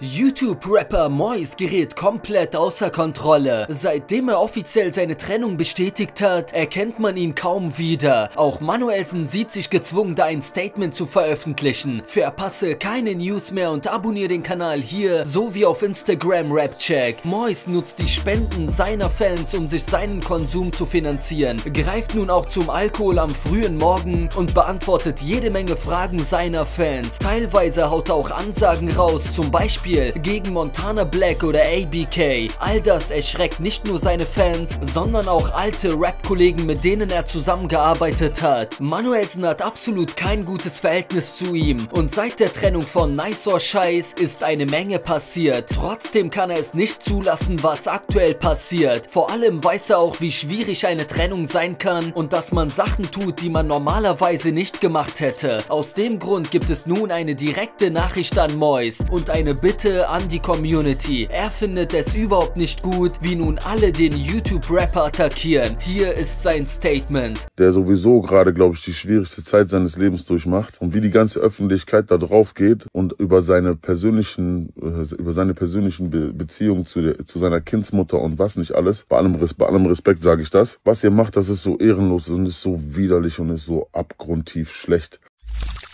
YouTube-Rapper Mois gerät komplett außer Kontrolle. Seitdem er offiziell seine Trennung bestätigt hat, erkennt man ihn kaum wieder. Auch Manuellsen sieht sich gezwungen, da ein Statement zu veröffentlichen. Verpasse keine News mehr und abonniere den Kanal hier, sowie auf Instagram Rapcheck. Mois nutzt die Spenden seiner Fans, um sich seinen Konsum zu finanzieren, greift nun auch zum Alkohol am frühen Morgen und beantwortet jede Menge Fragen seiner Fans. Teilweise haut er auch Ansagen raus, zum Beispiel gegen Montana Black oder ABK. All das erschreckt nicht nur seine Fans, sondern auch alte Rap-Kollegen, mit denen er zusammengearbeitet hat. Manuellsen hat absolut kein gutes Verhältnis zu ihm und seit der Trennung von Nice or Scheiß ist eine Menge passiert. Trotzdem kann er es nicht zulassen, was aktuell passiert. Vor allem weiß er auch, wie schwierig eine Trennung sein kann und dass man Sachen tut, die man normalerweise nicht gemacht hätte. Aus dem Grund gibt es nun eine direkte Nachricht an Mois und eine Bitte an die Community. Er findet es überhaupt nicht gut, wie nun alle den YouTube-Rapper attackieren. Hier ist sein Statement. Der sowieso gerade, glaube ich, die schwierigste Zeit seines Lebens durchmacht und wie die ganze Öffentlichkeit da drauf geht und über seine persönlichen Beziehungen zu seiner Kindsmutter und was nicht alles. Bei allem Respekt sage ich das. Was ihr macht, das ist so ehrenlos und ist so widerlich und ist so abgrundtief schlecht.